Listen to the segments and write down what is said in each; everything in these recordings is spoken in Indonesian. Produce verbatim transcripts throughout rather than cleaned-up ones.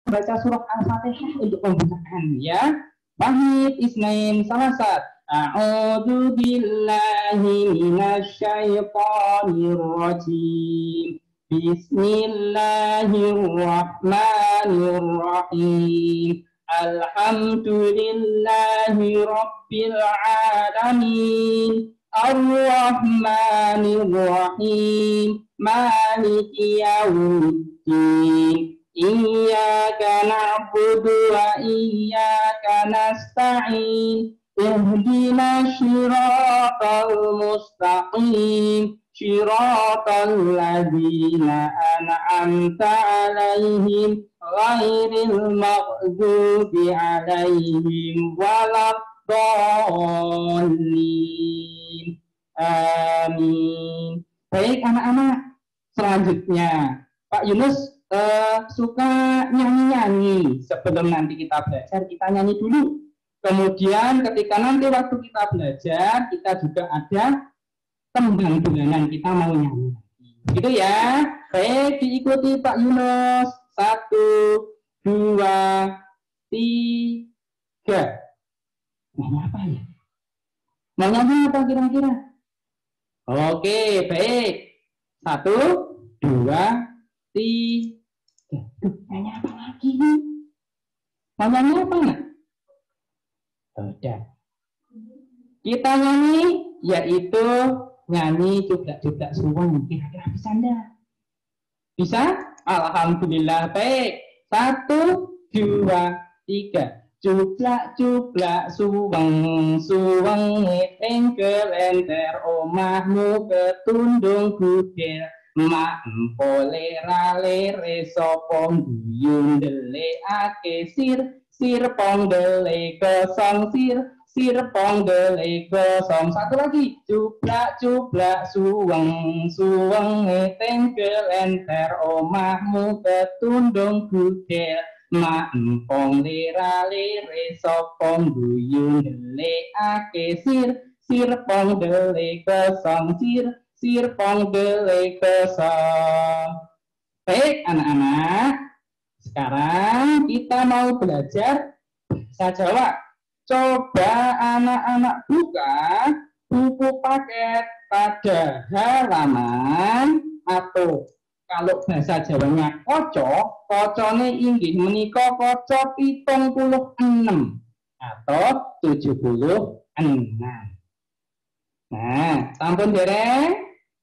baca surah Al-Fatihah untuk pembukaan ya. Wahid isnain salasat. A'udzu billahi minasyaitonir rajim. Bismillahirrahmanirrahim. Alhamdulillahi rabbil alamin. Ar-Rahmanir-Rahim. Maliki yaumiddin. Iyyaka na'budu wa iyyaka nasta'in. Ihdinas siratal mustaqim. Siratal ladzina an'amta 'alaihim ghairil maghdubi 'alaihim waladdallin. Amin. Baik anak-anak, selanjutnya Pak Yunus uh, suka nyanyi-nyanyi. Sebelum nanti kita belajar, kita nyanyi dulu. Kemudian ketika nanti waktu kita belajar, kita juga ada tembang bulanan, kita mau nyanyi. Gitu ya. Baik, diikuti Pak Yunus. Satu, dua, tiga. Nyanyi apa ya? Mau nyanyi apa kira-kira? Oke, baik. Satu, dua, tiga. Duh, nyanyi apa lagi? Mau nyanyi apa nak? Udah. Kita nyanyi, yaitu nyanyi juga-juga suwung. Kira-kira bisa enggak? Bisa? Alhamdulillah. Baik. Satu, dua, tiga. Cuplak-cuplak suweng, suweng ing kelenter omahmu ketundung budel. Mak empo lera-lere sopong guyung delekake sir, sir pong delek kosong sir, sir pong delek kosong. Satu lagi, cuplak-cuplak suweng, suweng ing kelenter omahmu ketundung budel. Mak empong lera-lere sopong guyung delekake sir, sir pong delek kosong sir, sir pong delek kosong. Baik anak-anak, sekarang kita mau belajar bahasa Jawa. Coba anak-anak buka buku paket pada halaman, atau kalau bahasa Jawanya koco, kocone inggih menika koco pitung puluh enam atau tujuh puluh enam. Nah, sampun dereng?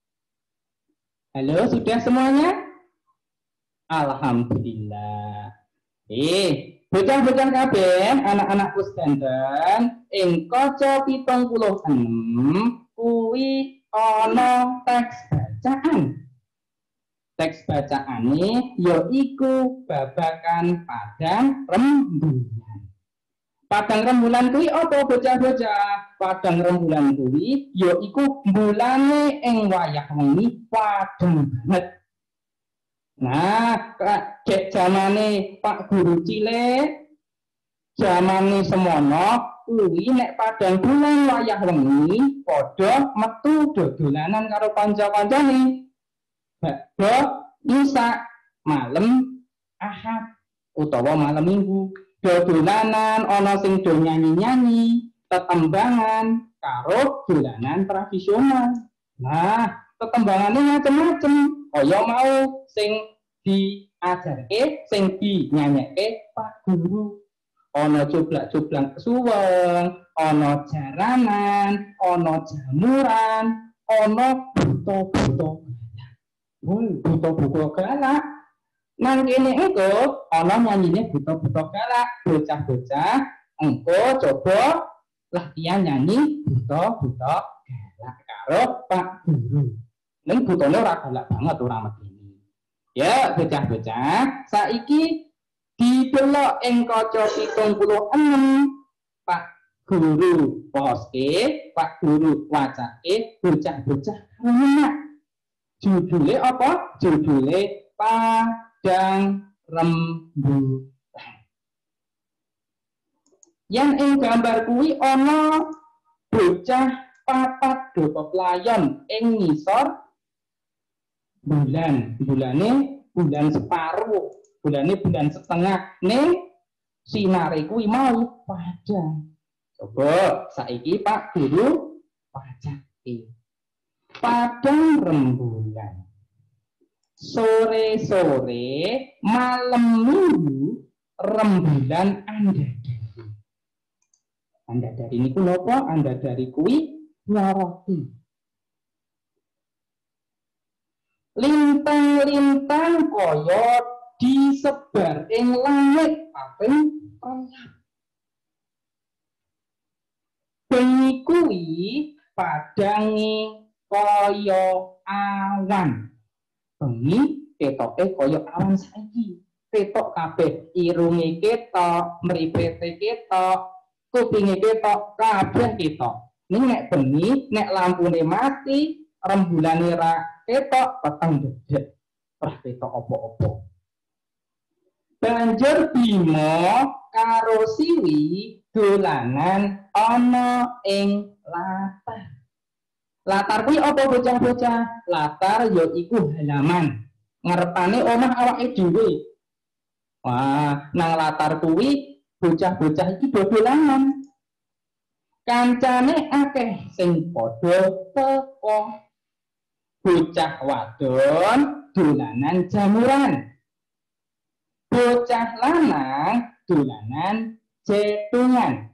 Halo, sudah semuanya? Alhamdulillah. Eh, bocah-bocah kabeh, anak-anak pusdanten, ing koco pitung puluh enam kuwi ana teks bacaan. Teks bacaane yaiku babakan padang rembulan. Padang rembulan kuwi apa bocah-bocah? Padang rembulan kuwi yaiku bulane ing wayah wengi padang banget. Nah, cek zamane Pak Guru cilik, zamane semono kuwi nek padang bulan wayah wengi padha metu dodolanan karo kanca-kancane. Bakdo Isa malam Ahad utawa malam Minggu, dolanan ana sing do nyanyi-nyanyi, tetembangan karo dolanan tradisional. Nah, tetembangane macam-macam. Kaya mau sing diajarke, sing dinyanyeke Pak Guru. Ana coblak-coblak suweng, ana jaranan, ana jamuran, ana buta-buta. Woi, buta-buta galak. Nang kene engko ana nyanyine buta-buta galak. Bocah-bocah engko coba latihan nyanyi buta-buta galak karo Pak Guru. Ning butane ora galak banget, ora medeni. Ya, bocah-bocah, saiki didelok ing kaca pitung puluh enam Pak Guru poske, Pak Guru wacake, bocah-bocah enak. Judulnya apa? Judulnya Padang Rembulan. Yang ing gambar kuwi ana bocah papat do peplayon ing ngisor bulan. Bulane bulan separuh. Bulane bulan setengah ning sinare kuwi mau padang. Coba saiki Pak Guru pacake. Padang rembulan. Sore-sore malam minggu rembulan andadari. Andadari niku napa? Andadari kuwi nyoroti. Lintang-lintang kaya disebar ing langit kaping reyap. Bengi kuwi padange kaya awan. Bengi ketoke kaya awan saiki. Ketok kabeh, irunge ketok, mripete ketok, kupinge ketok, kabeh ketok. Ning nek bengi, nek lampune mati, rembulane ra ketok, peteng dedek. Ora ketok apa-apa. Banjur Bima karo Siwi dolanan ana ing latar. Latar kuwi apa bocah-bocah? Latar ya iku halaman. Ngarepane omah awake dhewe. Wah, nang latar kuwi bocah-bocah iki dolanan. Kancane akeh sing padha teko. Bocah wadon dolanan jamuran. Bocah lanang dolanan cetungan.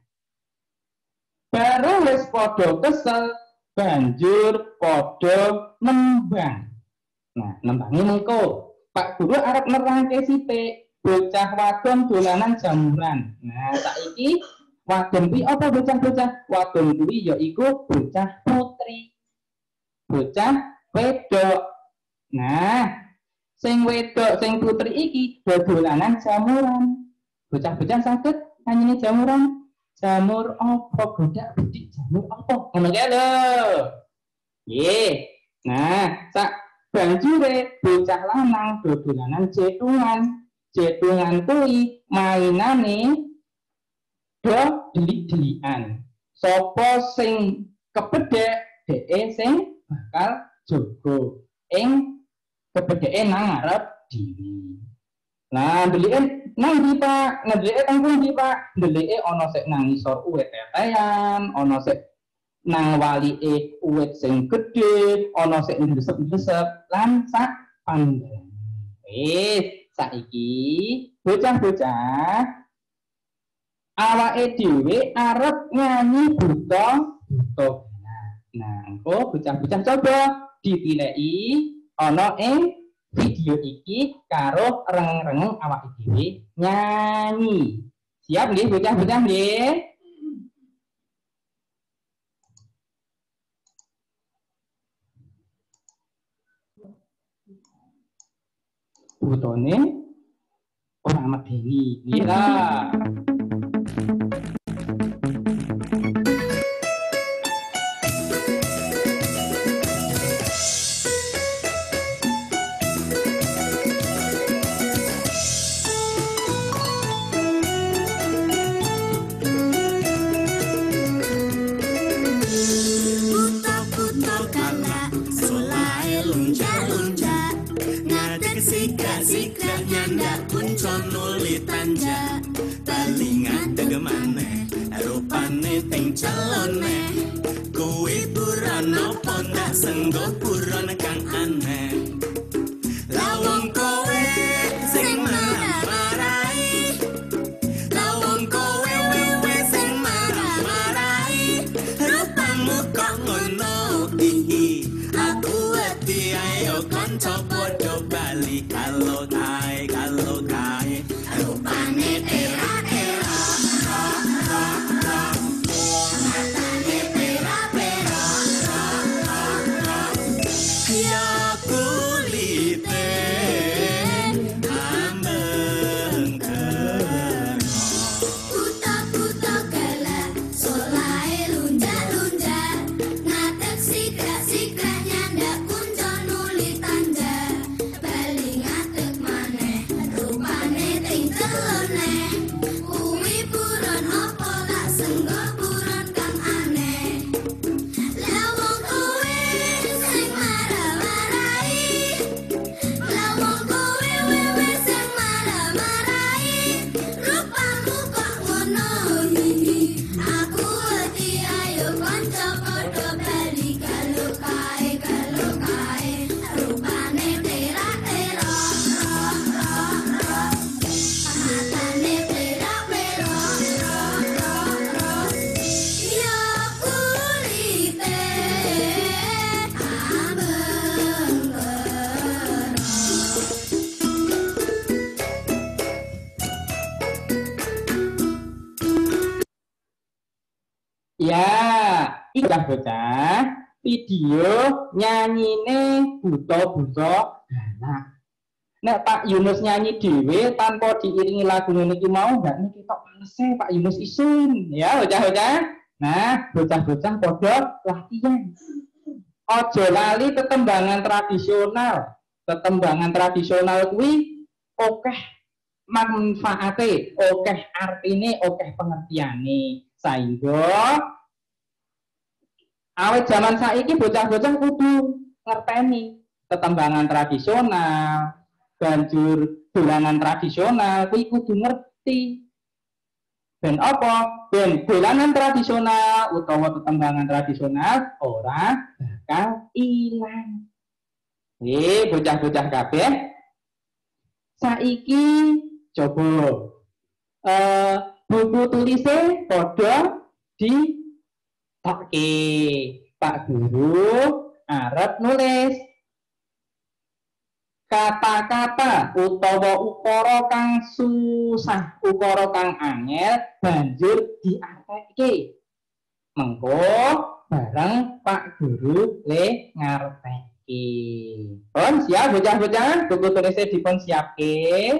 Baru wis padha kesel banjur padha nembang. Nah, nembange mengko. Pak Guru arep nerangke sithik. Bocah wadon dolanan jamuran. Nah, saiki wadon kuwi apa bocah-bocah? Wadon kuwi ya iku bocah putri. Bocah wedok. Nah, sing wedok sing putri iki dolanan jamuran. Bocah-bocah saged nanyine jamuran. Jamur apa godak bidik jamur apa? Ngono kae lho. Nggih. Nah, sak banjure bocah lanang dolanan cetungan. Cetungan kuwi mainane do delik-delikan. Sapa sing kepedhek dheke sing bakal jogo ing kepedheke nang ngarep dhewe. Nah, ndelike nang ndi Pak? Ndelike teng pundi Pak? Ndelike ana sik nang ngisor uwit tetean, ana sik nang walike uwit sing gedhe, ana sik ndresep-ndresep lan sak pandang. Wis, saiki bocah-bocah awake dhewe arep nyanyi buta buta. Nah, engko bocah-bocah coba dipileki ana ing video iki karo reng-reng awake dhewe nyanyi. Siap nggih bocah-bocah nggih? Butone ora medeni. Nggih lah. Palingan degemane rupane ting calone kuwi buron apa ndak senggo buron kang aneh lawang kowe sing marah-marahi lawang kowe wewe sing marah-marahi rupamu kok ngono iki aku wedi ayo kanca padha bali kalau tae kalau tae rupane Bali ngatek maneh Ya, iki bocah video nyanyine buta-buta anak. Nek Pak Yunus nyanyi dhewe tanpa diiringi lagu niki mau enggak niki tok panese Pak Yunus isin ya bocah-bocah. Nah, bocah-bocah padha latihan. Ojo lali tetembangan tradisional. Tetembangan tradisional kuwi akeh manfaate, akeh artine, akeh pengertiane. Saingga awet zaman saiki bocah-bocah kudu ngerteni tetembangan tradisional, banjur dolanan tradisional kuwi kudu ngerti. Ben apa? Ben dolanan tradisional utawa tetembangan tradisional ora bakal ilang. Eh, bocah-bocah kabeh saiki coba eh buku tulise padha di Oke, Pak Guru arep nulis kata-kata utawa ukara kang susah, ukara kang angel banjur diarteke. Mengko bareng Pak Guru le ngarteke. Pun siap bocah-bocah, buku tulisnya dipun siapke.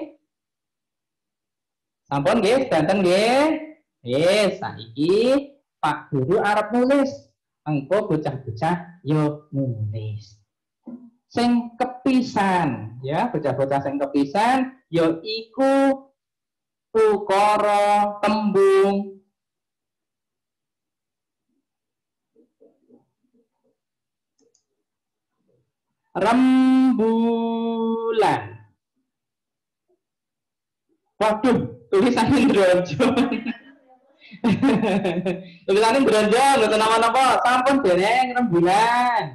Sampun nggih, danten nggih. Nggih, saiki Pak Guru arep nulis. Engko bocah-bocah yo nulis. Sing kepisan ya bocah-bocah sing kepisan ya iku ukara tembung rembulan. Waduh, tulisannya ndronjong. Tulisannya ndronjong, mboten napa-napa, sampun dereng rembulan.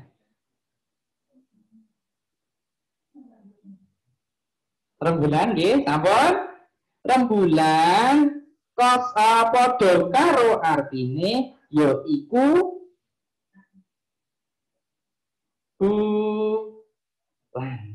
Rembulan nggih, sampun. Rembulan kos padha karo artine yaiku bulan.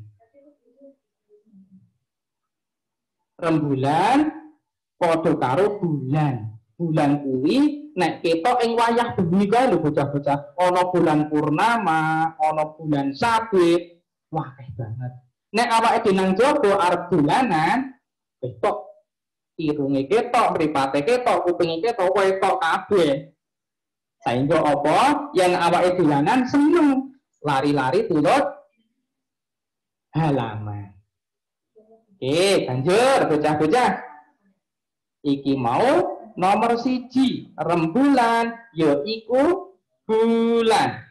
Rembulan padha karo bulan. Bulan kuwi nek ketok ing wayah bengi kae lho bocah-bocah, ana bulan purnama, ana bulan sabit. Wah, akeh banget. Nek awake dhewe nang jaba arep bulanan, ketok irunge ketok, mripate ketok, kupinge ketok, ketok kabeh. Saingga apa? Yang awake dolanan seneng lari-lari turut halaman. Oke, lanjut bocah-bocah. Iki mau nomor siji rembulan yaiku bulan.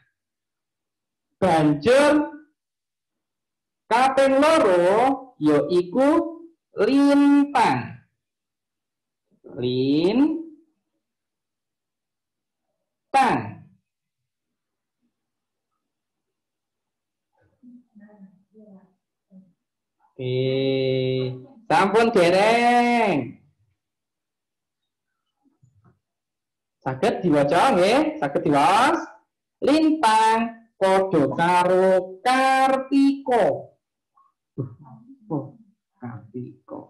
Banjur kaping loro yaiku lintang. Lintang. Oke, sampun dereng. Saged diwaca nggih, saged diwaos. Lintang padha karo Kartika. Oh, Kartika.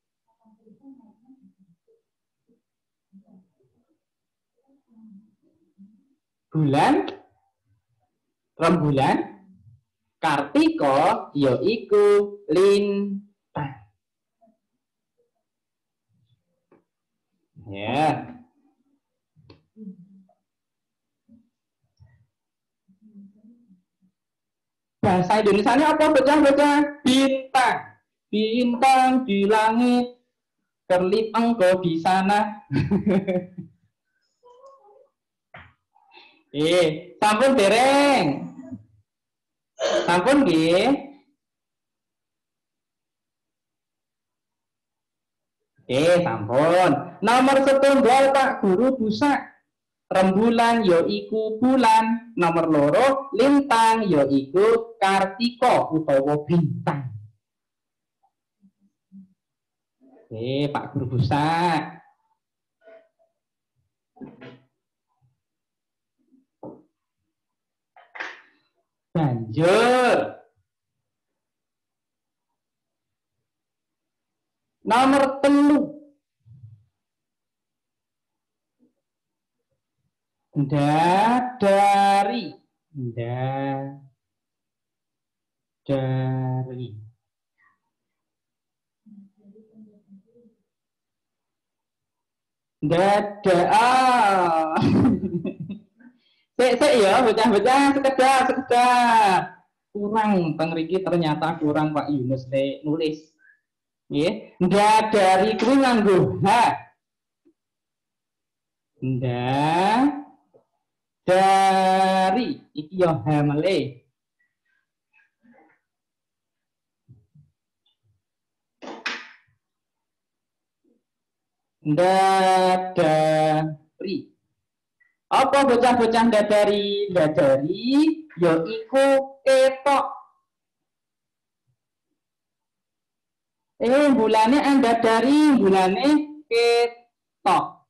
Bulan, rembulan, Kartika yaiku lintang. Ya. Bahasa Indonesianya apa bocah-bocah? Bintang. Bintang di langit, kerlip engkau di sana. Eh, sampun dereng. Sampun nggih. Eh, sampun. Nomor setunggal Pak Guru busak. Rembulan yaiku bulan, nomor loro lintang yaiku Kartika utawa bintang. Eh, Pak Guru busak. Banjur nomor telu. Dadari. Dadari. Dada. Ah. Sik sik ya, bocah-bocah sekedar sekedar. Kurang pengriki ternyata kurang Pak Yunus le nulis. Nggih, dadari kuwi nganggo ha. Nda dari iki yo hamele. Dadari. Apa bocah-bocah dadari? Dadari yo iku ketok. Eh bulane anda dari bulane ketok.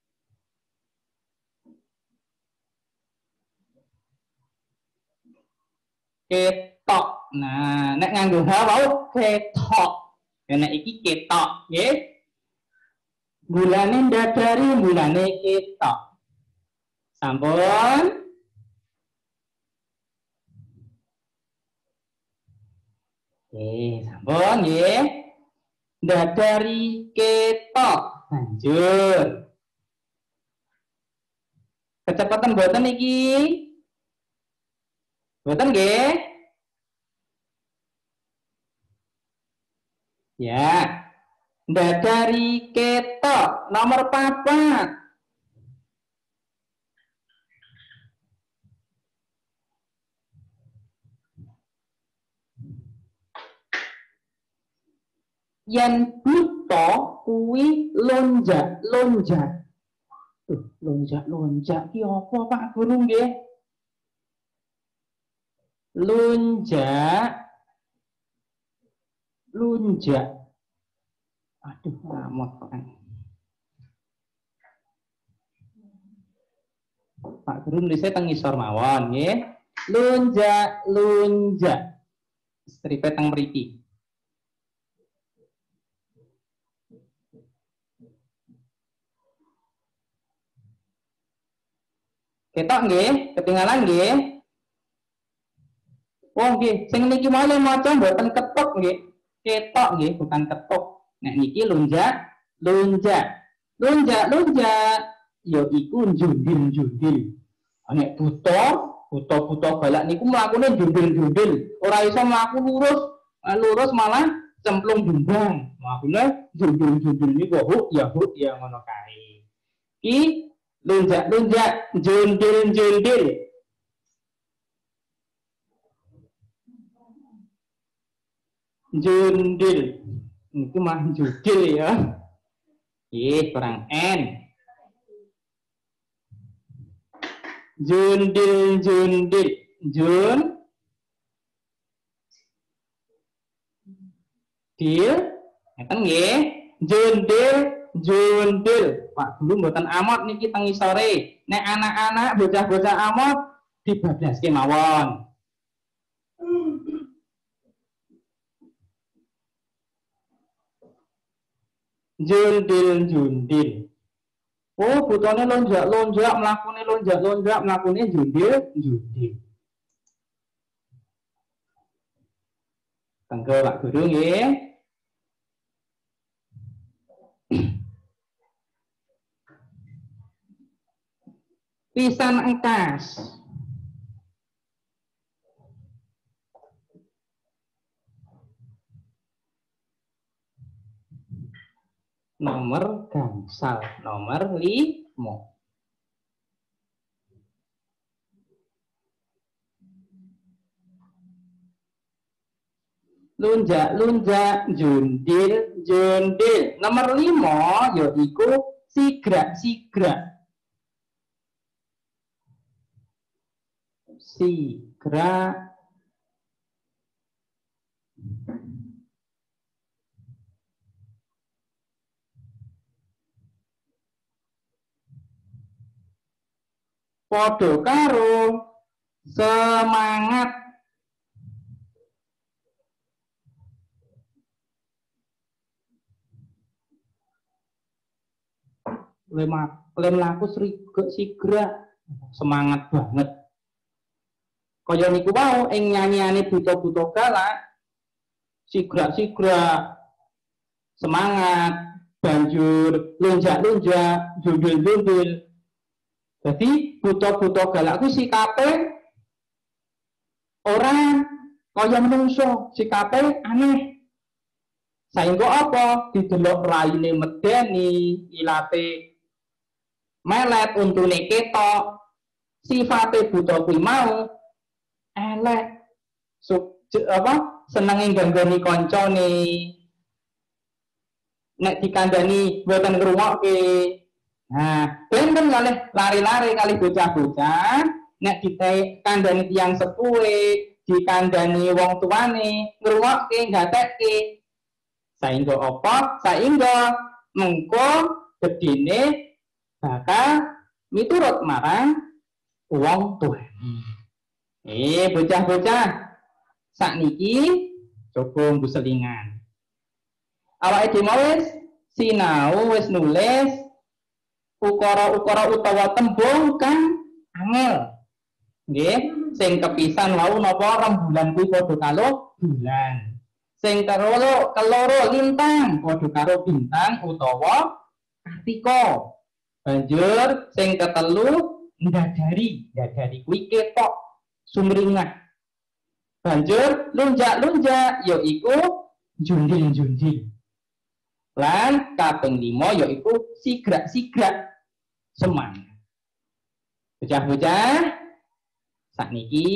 Ketok. Nah, nek nganggo ha wau ketok. Nek iki ketok, nggih. Bulane dadari bulane ketok. Sampun. Oke, sampun nggih. Dadari ketok. Lanjut. Kecepatan boten iki. Boten nggih? Ya. Dadari ketok nomor papat. Yen buta kuwi lonjak-lonjak. Tuh, lonjak-lonjak ki apa Pak Guru nggih? Lunjak. Lunjak. Aduh, ngamot Pak. Pak Guru nulisnya teng ngisor mawon nggih. Lunjak-lunjak. Stripe teng mriki. Ketok nggih, ketinggalan nggih. Oh nggih, sing niki mau maca mboten ketok nggih. Ketok nggih, bukan ketok. Nek niki lunjak, lunjak. Lunjak, lunjak. Ya iku jundil-jundil. Nek buta, buta-buta balak niku mlakune jundil-jundil. Ora iso mlaku lurus, lurus malah cemplung jumbang. Makune jundil-jundil niku huk ya huk ya ngono kae. Ki lunjak-lunjak, jundil-jundil. Jundil. Ini mah judil ya. Ih, kurang N. Jundil-jundil. Jun. Dil. Ngeten nggih. Jundil. Jundil. Pak Guru mboten amot niki teng ngisore. Nek anak-anak bocah-bocah amot dibablaske mawon. Jundil-jundil. Oh, butane lonjak-lonjak, mlakune lonjak-lonjak, mlakune jundil-jundil. Tenggo Pak Guru nggih. Pisan engkas. Nomor gangsal, nomor limo. Lunjak-lunjak, jundil-jundil. Nomor limo yaiku sigrak-sigrak. Sigrak. Podo karo semangat. Lem laku sigrak. semangat banget. Kaya niku wau ing nyanyiane buta-buta galak, sigrak-sigrak, semangat, banjur lonjak-lonjak, jundul-jundul. Jadi buta-buta galak ku sikape ora kaya menungso, sikape aneh. Saengga apa? Didelok raine medeni, ilate melet, untune ketok, sifate buta kuwi mau elek. So, apa? Senenge ganggani kancane. Nek dikandani mboten ngrungokke. Nah, ben kan kalih lari-lari kali bocah-bocah, nek dikandani tiyang sepuhe, dikandani wong tuane, ngrungokke, gatekke. Saingga apa? Saingga mengko gedene bakal miturut marang wong tuane. Eh, bocah-bocah, sakniki coba mbuselingan. Awake dhewe wis sinau, wis nulis ukara-ukara utawa tembung kang angel. Nggih, sing kepisan wau napa rembulan kuwi padha karo bulan. Sing keloro, keloro lintang padha karo bintang utawa kartika. Banjur sing ketelu ndadari, ndadari kuwi ketok sumringah. Banjur lunjak-lunjak yaiku jundil-jundil. Lan kaping lima yaiku sigrak-sigrak semangat. Bocah-bocah sakniki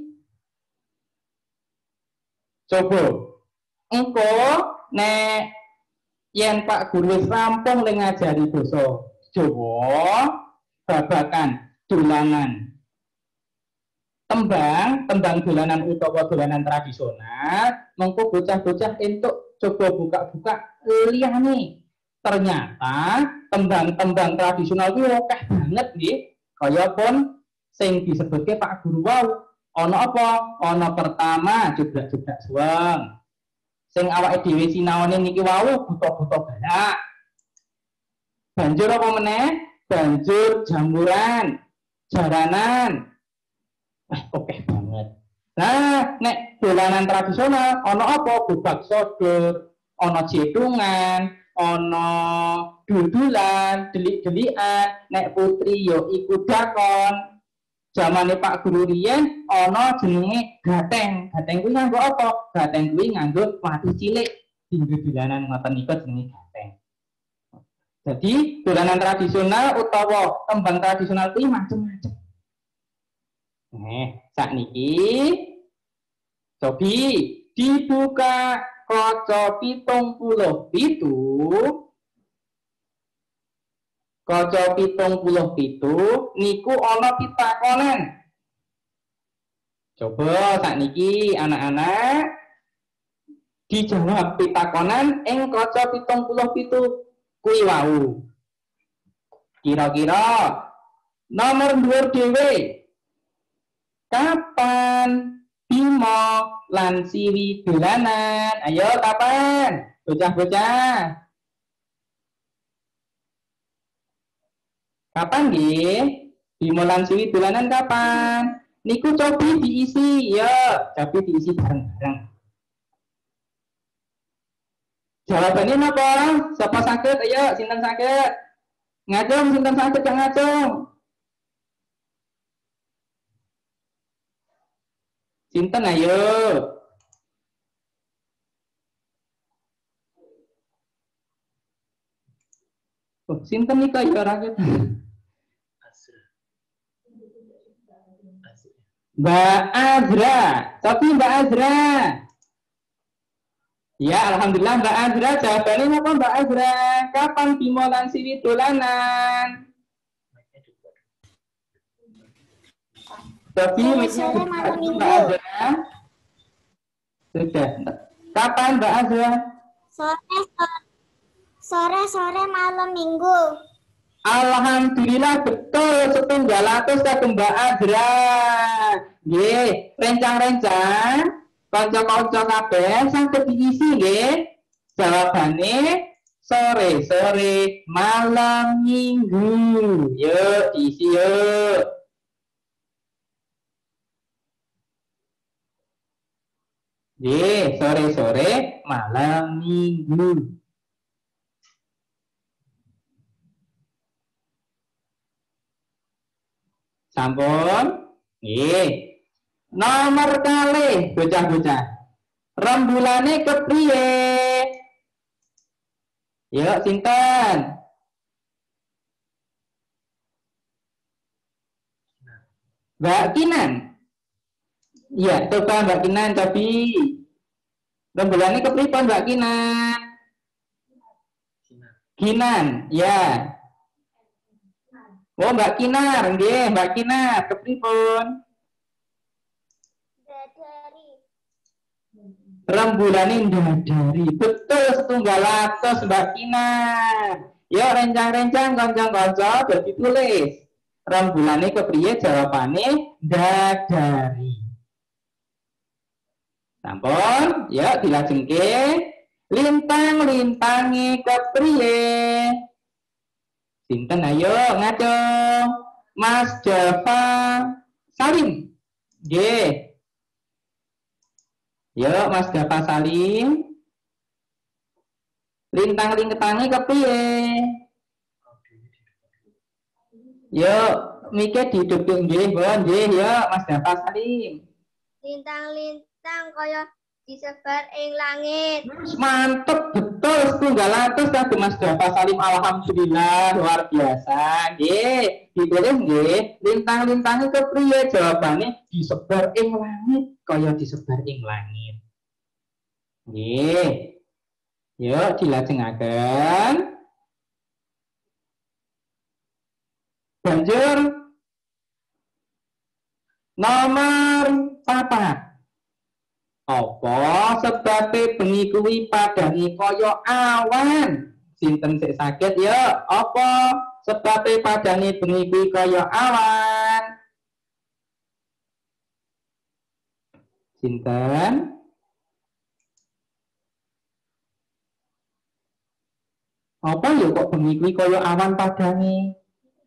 coba engko nek yen Pak Guru wis rampung le ngajari basa Jawa babakan dolanan tembang, tembang dolanan utawa dolanan tradisional, mengko bocah-bocah entuk coba buka-buka liyane. Ternyata tembang-tembang tradisional kuwi akeh banget nggih. Kaya pun sing disebutke Pak Guru wau. Ana apa? Ana pertama jebrak-jebrak suweng. Sing awake dhewe sinaone niki wau buta-buta galak. Banjur apa meneh? Banjur jamuran, jaranan. Eh, oke banget. Nah, nek dolanan tradisional ana apa? Bubak sodor, ana jedungan, ana dudulan, delik-delikan, nek putri yo iku dakon. Zamane Pak Guru riyen ana jenenge gateng. Gateng kuwi nganggo apa? Gateng kuwi nganggo watu cilik. Dinggo dolanan ngoten niku jenenge gateng. Jadi dolanan tradisional utawa tembang tradisional kuwi macam-macam. Nah, sakniki cobi dibuka kaca pitung puluh pitu. Kaca pitung puluh pitu niku ana pitakonan. Coba sakniki anak-anak dijawab pitakonan ing kaca pitung puluh pitu kuwi wau. Kira-kira nomor dhuwur dhewe kapan Bimo lan Siwi dolanan? Ayo kapan? Bocah-bocah. Kapan nggih? Bimo lan Siwi dolanan kapan? Niku cobi diisi, ya, cobi diisi bareng-bareng. Jawabannya apa? Siapa sakit? Ayo, sinten sakit? Ngacung, sinten sakit yang ngacung? Sinten ayo. Oh, sinten nih kok ya rakyat? Mbak Azra, tapi Mbak Azra. Ya, alhamdulillah Mbak Azra. Jawabannya apa Mbak Azra? Kapan Bimo lan Siwi dolanan? Tapi sore malam minggu. Mbak Azra. Sudah. Kapan Mbak Azra? Sore sore sore malam minggu. Alhamdulillah betul setunggal atus kagem Mbak Azra. Nggih, rencang-rencang kanca-kanca kabeh saged diisi nggih. Jawabane sore-sore malam minggu. Yuk diisi yuk. Nggih, sore-sore malam minggu. Sampun? Nggih. Nomor kalih bocah-bocah. Rembulane kepriye? Yuk sinten? Mbak Kinan. Iya, coba Mbak Kinan tapi rembulannya kepripun Mbak Kinan? Kinan, ya. Oh Mbak Kinar, nggih, Mbak Kinar, kepripun? Dadari. Rembulannya ndadari. Betul setunggal atus Mbak Kinar. Yuk rencang-rencang kanca-kanca dadi tulis. Rembulannya kepriye jawabane ndadari. Sampun, yuk dilajengke. Lintang-lintange kepriye? Sinten ayo ngaco. Mas Java Salim. Nggih. Yuk Mas Java Salim. Lintang-lintange kepriye? Yuk mikir diduduk nggih, Bon. Nggih, yuk Mas Java Salim. Lintang-lintang kaya disebar ing langit. Mantep, betul setunggal atus kan Mas Java Salim, alhamdulillah luar biasa. Nggih, ditulis nggih, lintang-lintangnya kepriye jawabane disebar ing langit, kaya disebar ing langit. Nggih. Yuk dilajengaken. Banjur nomor papat. Apa sebabe bengi kuwi padange kaya awan? Sinten sik saged ya? Apa sebabe padange bengi kuwi kaya awan? Sinten? Apa ya kok bengi kuwi kaya awan padange?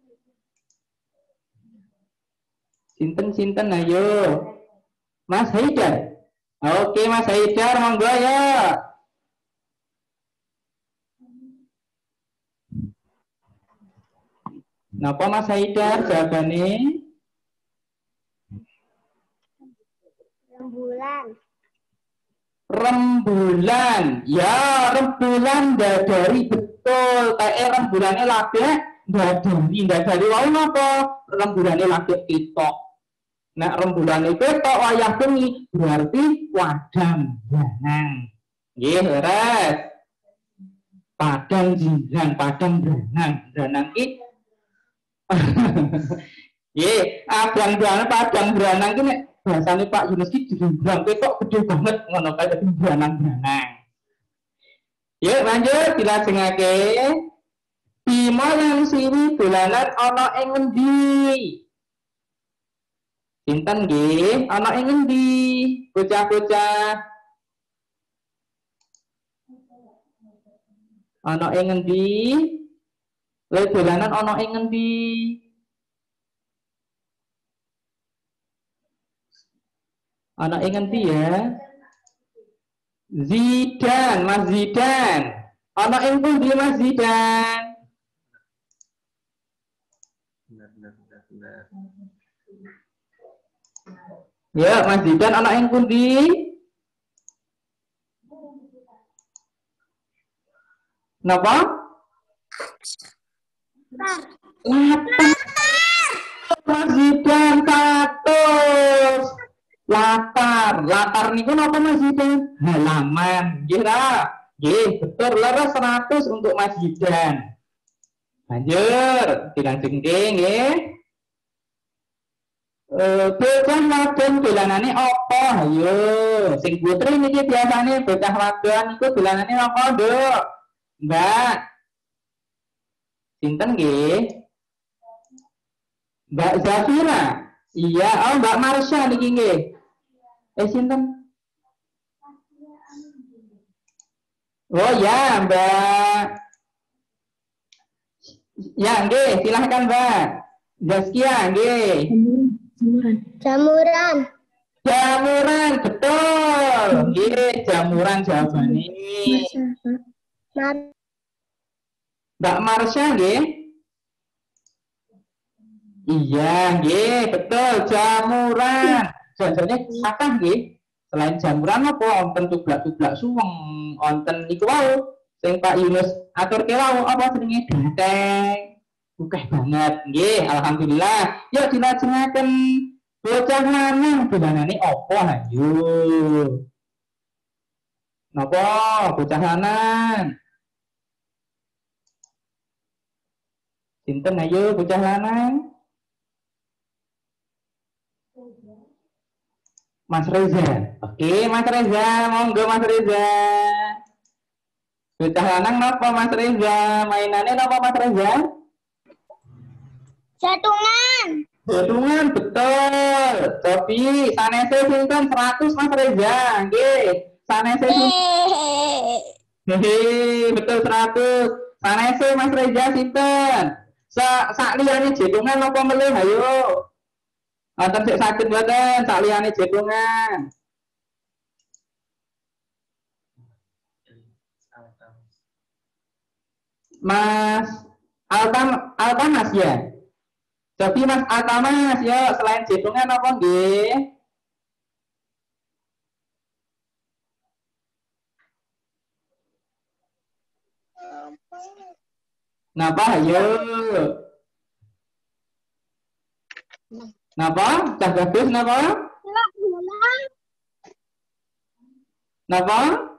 Sinten-sinten ayo. Mas Haidar. Oke Mas Haidar, monggo ya. Napa Mas Haidar jawabane? Rembulan. Rembulan. Ya, rembulan ndadari betul. Kayak rembulannya lagi ndadari, ndadari wae napa? Rembulannya lagi ketok. Nek rembulan itu tok wayah bengi berarti wadang branang. Nggih, leres. Padang jinjang, padang branang. Branang iki nggih, abang branang, padang branang iki nek bahasane Pak Yunus iki jumbrang ketok gede banget ngono kae dadi branang-branang. Yuk lanjut dilajengake. Bima lan siwi dolanan ana ing ngendi? Sinten nggih, ana ing ngendi? Bocah-bocah. Ana ing ngendi? Le dolanan ana ing ngendi? Ana ing ngendi ya? Zidan, Mas Zidan. Ana ing pundi Mas Zidan? Benar, benar, benar, benar. Ya, Mas Zidan anak yang pundi? Napa? Latar. Mas Zidan katus. Latar, latar niku napa Mas Zidan? Halaman. Nggih ra? Nggih, betul leres seratus untuk Mas Zidan. Lanjut, dilanjutke nggih. Eh, bocah wadon dolanane apa? Ayo, sing putri niki biasane bocah wadon niku dolanane apa, Nduk? Mbak. Sinten nggih? Mbak Zafira. Iya, oh Mbak Marsha niki nggih. Eh sinten? Oh ya, Mbak. Ya, nggih, silahkan Mbak. Zaskia, nggih. Jamuran. Jamuran. Jamuran, betul. Nggih, jamuran jawabane. Mbak Marsha nggih? Iya, nggih, betul, jamuran. Janjane kathah nggih. Selain jamuran apa wonten tublak-tublak suweng, wonten niku wau sing Pak Yunus aturke wau apa jenenge ganteng. Akeh banget. Nggih, alhamdulillah. Yuk dilajengaken bocah lanang dolanane apa hayu? Napa bocah lanang? Sinten ayo bocah lanang? Mas Reza. Oke, Mas Reza, monggo Mas Reza. Bocah lanang napa Mas Reza? Mainannya napa Mas Reza? Jatungan. Jatungan, betul. Cobi, sanese sinten seratus Mas Reza. Nggih, sanese hehe, betul seratus. Sanese Mas Reza sinten? Sa sak liyane jatungan napa melih ayo? Wonten sik saged mboten sak liyane jatungan. Mas Altam Altamas ya. Jadi Mas Altamas ya selain jatungan apa nggih? Napa ayo? Napa? Cah bagus napa? Napa?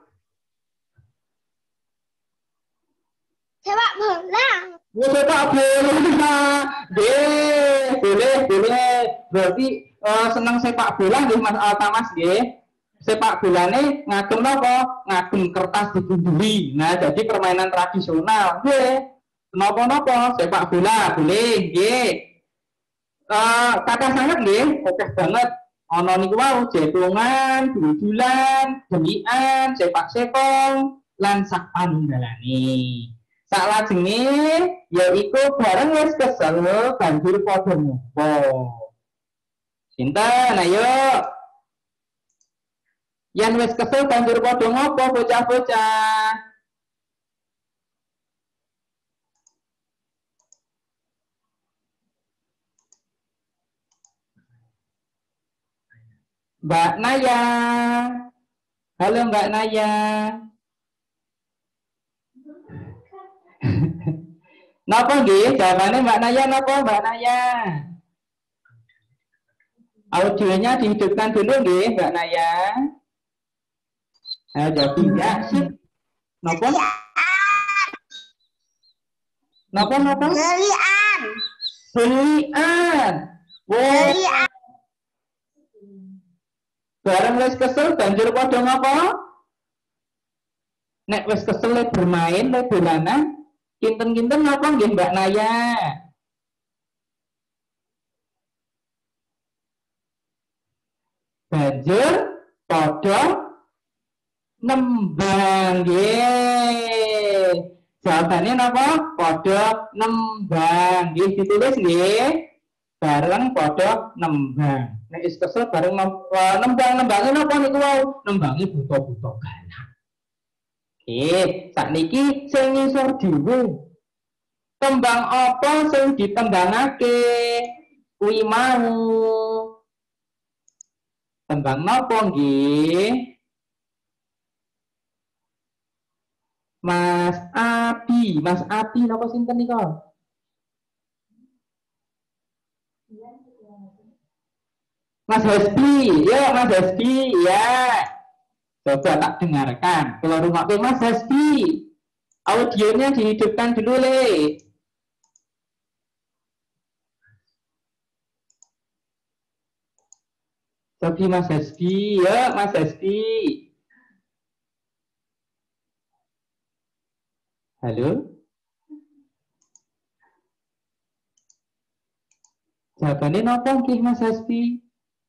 Sepak bola. Oh, sepak bola. Nggih, boleh, boleh. Berarti uh, senang sepak bola nggih Mas Altamas nggih. Sepak bolane ngagem napa? Ngagem kertas digunduli. Nah, jadi permainan tradisional. Nggih. Napa-napa sepak bola boleh nggih. Uh, kata sangat nggih, oke banget. Ana niku wau jetongan, dudulan, demian, sepak-sepong lan sak panunggalane. Salajenge yaiku bareng wis kesel banjur padha ngopo. Sinten ayo? Yang wis kesel banjur padha ngopo bocah-bocah? Mbak Naya. Halo Mbak Naya. Napa nggih? Jawabane Mbak Naya napa Mbak Naya? Audionya dihidupkan dulu nggih Mbak Naya. Ada tidak sih? Napa? Napa napa? Belian. Belian. Belian. Bareng wis kesel banjur padha ngapa? Nek wis kesel le bermain le dolanan, kinten-kinten napa nggih Mbak Naya? Banjur padha nembang nggih. Jawabane napa? Padha nembang. Nggih ditulis nggih. Bareng padha nembang. Nek wis kesel bareng nembang-nembange napa niku wau? Nembangi buta-buta galah. Oke, sakniki sing ngisor dhewe. Tembang apa sing ditembangake? Kuwi mau. Tembang napa nggih? Mas Abi, Mas Abi napa sinten nika? Mas Hasbi, ya Mas Hasbi, ya. Coba tak dengarkan. Kalau rumah Mas Hasbi, audionya dihidupkan dulu le. Coba Mas Hasbi, ya Mas Hasbi. Halo. Jawabannya napa nggih Mas Hasbi?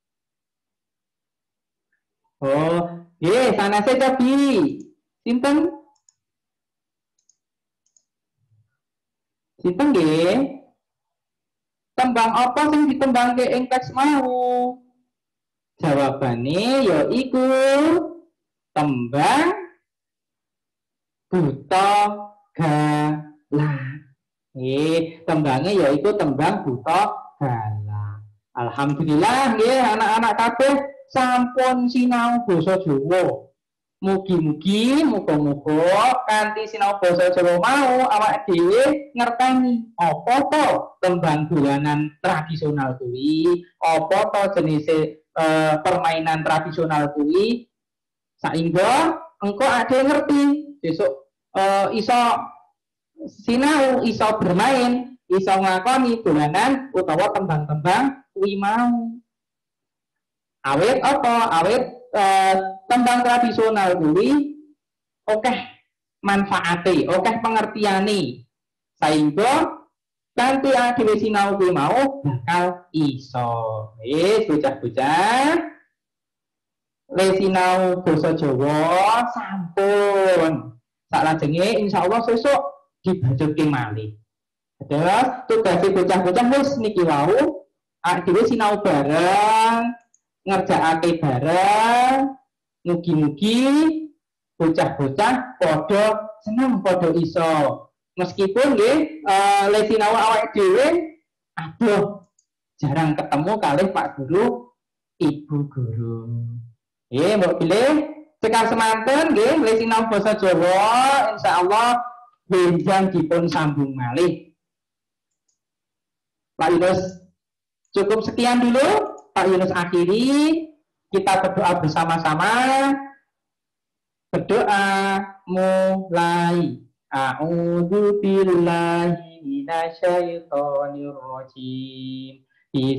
Oh, nggih, sanase Cobi. Sinten? Sinten nggih? Tembang apa sing ditembangke ing teks mau? Jawabane ya iku tembang buta galah. Eh, tembange ya iku tembang buta galah. Alhamdulillah nggih anak-anak kabeh sampun sinau basa Jawa. Mugi-mugi muga-muga kanthi sinau basa Jawa mau awake dhewe ngerteni apa to tembang dolanan tradisional kuwi, apa to jenise eh, permainan tradisional kuwi, saingga engko ade ngerti besok eh, iso sinau, iso bermain, iso nglakoni dolanan utawa tembang-tembang kuwi mau. Awit apa? Awit eh, tembang tradisional kuwi akeh manfaate, akeh pengertiane. Saingga kanthi dhewe sinau kuwi mau bakal iso. Wis bocah-bocah, le sinau basa Jawa sampun. Salajenge insyaallah sesuk dibajokke malih. Terus tugas bocah-bocah wis niki wau, dhewe sinau bareng, ngerjakake bareng, mugi-mugi bocah-bocah padha seneng, padha iso. Meskipun nggih uh, le sinau awake dhewe aduh jarang ketemu kalih Pak Guru, Ibu Guru. Nggih, mbok pilih cekal semanten nggih le sinau basa Jawa insyaallah benjang dipun sambung malih. Pak Yunus, cukup sekian dulu. Pak Yunus akhiri, kita berdoa bersama-sama. Berdoa mulai. A'udzu billahi minasyaitonir rajim.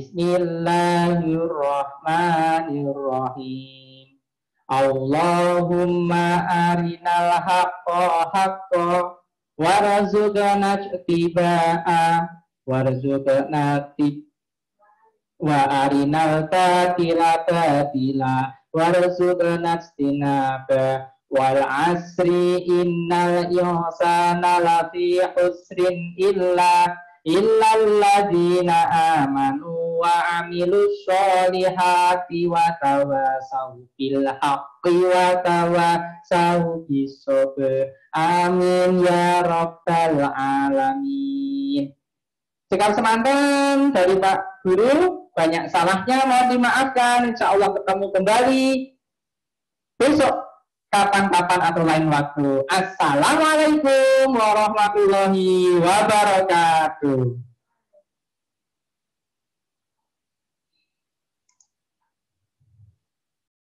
Bismillahirrahmanirrahim. Allahumma arinal haqqa haqqa warzuqna ittiba'a warzuqna wa arinal batila batila warzuqna istinaba wal asri innal insana lafi husrin illa illa alladzina amanu wa amilus solihati wa tawasaw bil haqqi wa tawasaw bis sabr. Amin ya rabbal alamin. Cekal semanten dari Pak Guru, banyak salahnya mohon dimaafkan. Insya Allah ketemu kembali besok kapan-kapan atau lain waktu. Assalamualaikum warahmatullahi wabarakatuh.